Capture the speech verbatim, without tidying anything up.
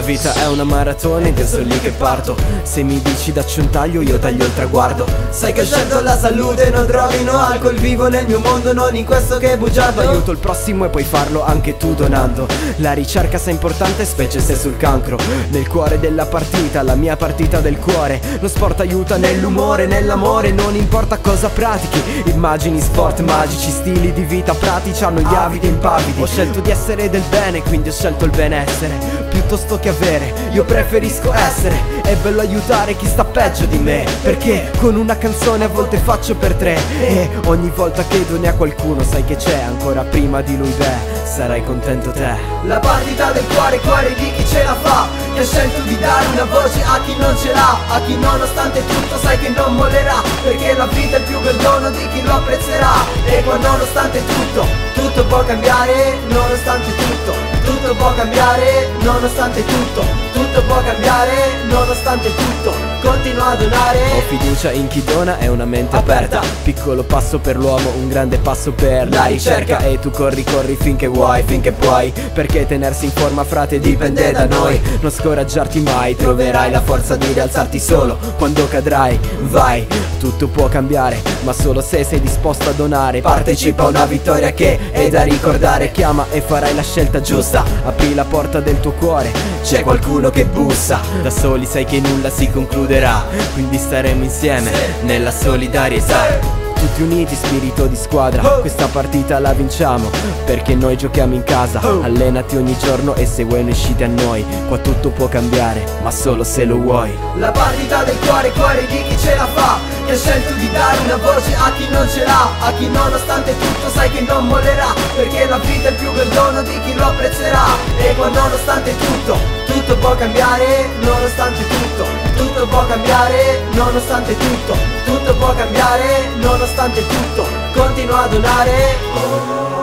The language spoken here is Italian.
vita è una maratona ed io sono lì che parto. Se mi dici dacci un taglio io taglio il traguardo. Sai che ho scelto la salute, no droghe, no alcol. Vivo nel mio mondo, non in questo che è bugiardo. Aiuto il prossimo e puoi farlo anche tu donando. La ricerca sia importante specie se sul cancro. Nel cuore della partita, la mia partita del cuore. Lo sport aiuta nell'umore, nell'amore. Non importa cosa pratichi. Immagini, sport magici, stili di vita pratici hanno gli avidi e impavidi. Ho scelto di essere del bene, quindi ho scelto il benessere piuttosto che avere, io preferisco essere. È bello aiutare chi sta peggio di me, perché con una canzone a volte faccio per tre. E ogni volta che doni a qualcuno sai che c'è ancora prima di lui, beh, sarai contento te. La partita del cuore, cuore di chi ce la fa, che ha scelto di dare una voce a chi non ce l'ha, a chi nonostante tutto sai che non mollerà, perché la vita è il più bel dono di chi lo apprezzerà. E poi nonostante tutto, tutto può cambiare, nonostante tutto. Tutto può cambiare, nonostante tutto. Tutto può cambiare, nonostante tutto. Continua a donare. Ho fiducia in chi dona e una mente aperta. Piccolo passo per l'uomo, un grande passo per la ricerca. E tu corri, corri finché vuoi, finché puoi, perché tenersi in forma frate dipende da noi. Non scoraggiarti mai, troverai la forza di rialzarti solo quando cadrai. Vai, tutto può cambiare, ma solo se sei disposto a donare. Partecipa a una vittoria che è da ricordare. Chiama e farai la scelta giusta. Apri la porta del tuo cuore, c'è qualcuno che bussa. Da soli sai che nulla si concluderà, quindi staremo insieme nella solidarietà. Tutti uniti, spirito di squadra, questa partita la vinciamo, perché noi giochiamo in casa. Allenati ogni giorno e se vuoi ne usciti a noi. Qua tutto può cambiare, ma solo se lo vuoi. La partita del cuore, cuore di chi ce la fa, che ha scelto di dare una voce a chi non ce l'ha, a chi nonostante tutto sai che non mollerà, perché la vita è il più bel dono di chi lo apprezzerà. E qua nonostante tutto, tutto può cambiare, nonostante tutto. Tutto può cambiare, nonostante tutto. Tutto può cambiare, nonostante tutto. Continua a donare.